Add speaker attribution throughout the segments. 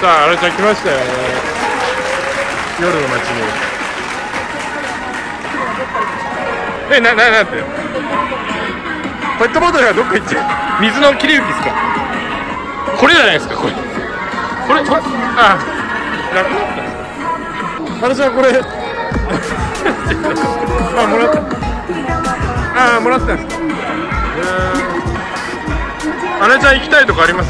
Speaker 1: さあ、あれちゃん来ましたよね。夜の街に。なんて。ペットボトルがどっか行っちゃう。水の切り抜きですか。これじゃないですか、これ。あ、なくなったんですか。あれちゃん、これ。あ、もらった。もらったんですか。あれちゃん行きたいとこあります？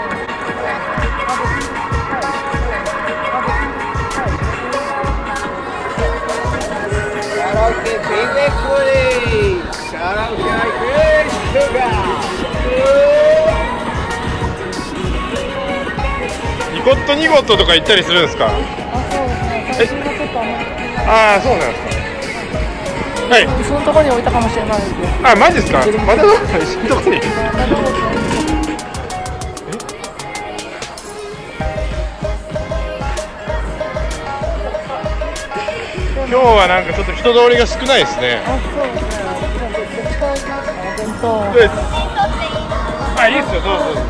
Speaker 1: ニコットニゴットとか行ったりするんですか？あ、そうなんですか。はい。
Speaker 2: そのところに置いたかもしれないですよ。
Speaker 1: あ、マジですか？まだどうか一緒のとこに。今日はなんかちょっと人通りが少ないですね。
Speaker 2: あ、そうですね。
Speaker 1: あ、いいですよ、どうぞ。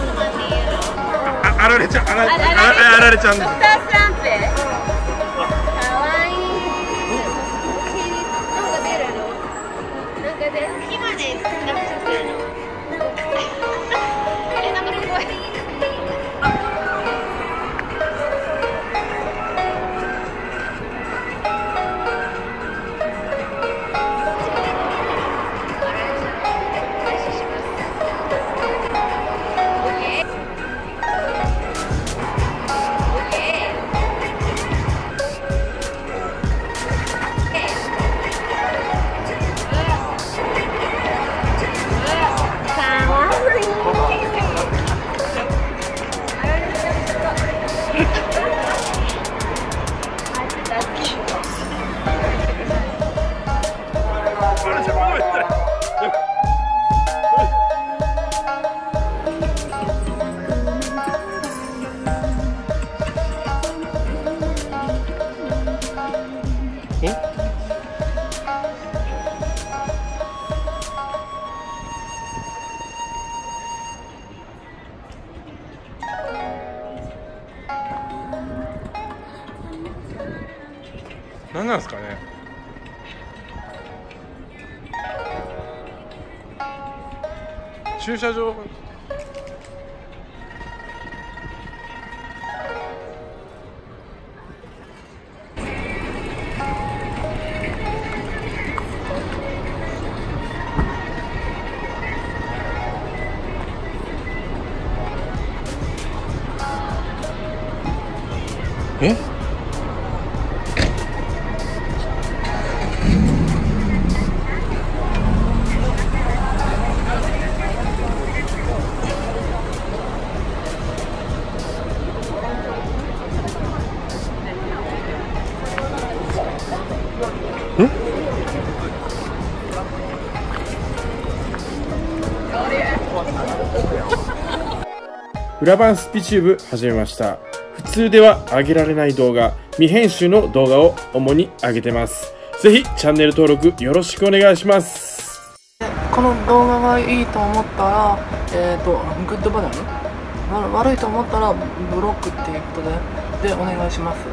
Speaker 1: あられちゃん、あられちゃんです。
Speaker 3: ドクタースランプ。かわいい。なんか出るの？なんか出る。今で出してるの。なんかすごい。
Speaker 1: 何なんですかね。駐車場。え？裏番スピチューブ始めました。普通では上げられない動画、未編集の動画を主に上げてます。ぜひチャンネル登録よろしくお願いします。
Speaker 2: この動画がいいと思ったら、グッドボタン、悪いと思ったらブロックっていうことでお願いします。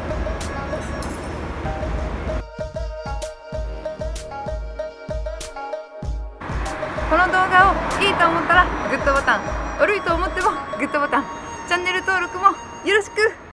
Speaker 4: この動画をいいと思ったらグッドボタン、悪いと思ってもグッドボタン、チャンネル登録もよろしく。